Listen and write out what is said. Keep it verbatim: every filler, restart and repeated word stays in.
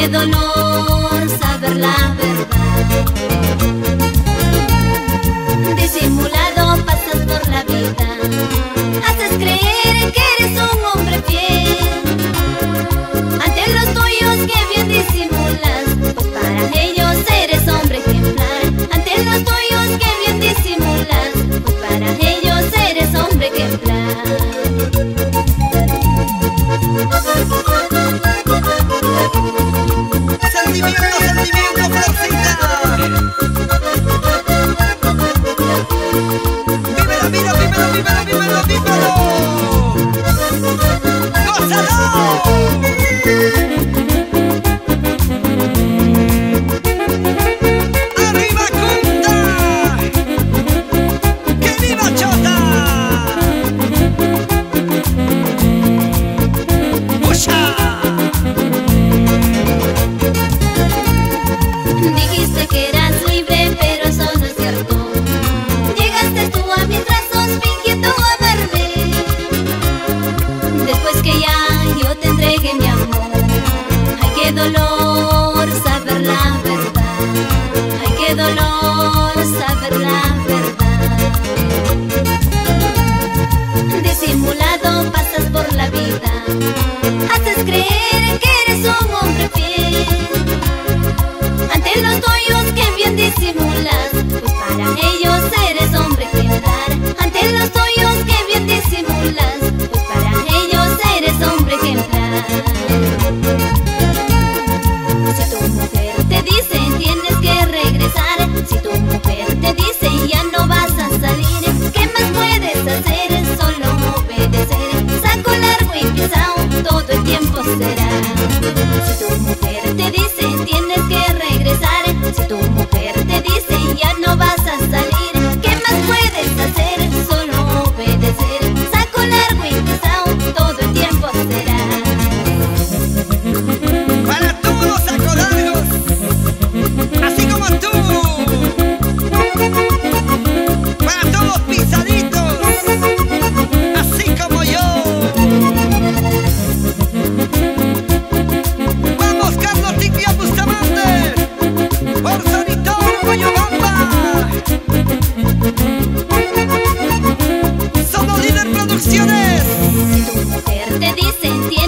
dolor saber la verdad. Disimulado pasas por la vida, haces creer que eres un hombre fiel. Ante los tuyos que bien disimulas, pues para ellos eres hombre ejemplar. Ante los tuyos que bien disimulas, pues para ellos eres hombre ejemplar. Sentimiento, sentimiento, Florcita. Vívelo, vívelo, vívelo, vívelo, vívelo, vívelo. ¡Gózalo! ¡Arriba, Junta! ¡Que viva Chota! ¡Usha! Dijiste que eras libre, pero eso no es cierto. Llegaste tú a mis brazos fingiendo amarme. Después que ya yo te entregué mi amor. Ay, qué dolor saber la verdad. Ay, qué dolor saber la verdad. Disimulado pasas por la vida, haces creer que eres un hombre fiel. Ante los tuyos que bien disimulas, pues para ellos eres hombre ejemplar. Ante los tuyos que bien disimulas, pues para ellos eres hombre ejemplar. Si tu mujer te dice tienes que regresar, si tu mujer te dice ya no vas a salir, ¿qué más puedes hacer? Solo obedecer. Saco largo y pisao, todo el tiempo será. Si tu mujer te dice tienes que regresar, si tu mujer te dice ya no vas a salir, ¿qué más puedes hacer? Solo obedecer. Saco largo y pisao, todo el tiempo será. Para todos los sacos largos, así como tú. Para todos los pisaditos, así como yo. Vamos, Carlos Timbia Bustamante, por Sonitor Guayobamba. Solo Líder Producciones. Si tu mujer te dice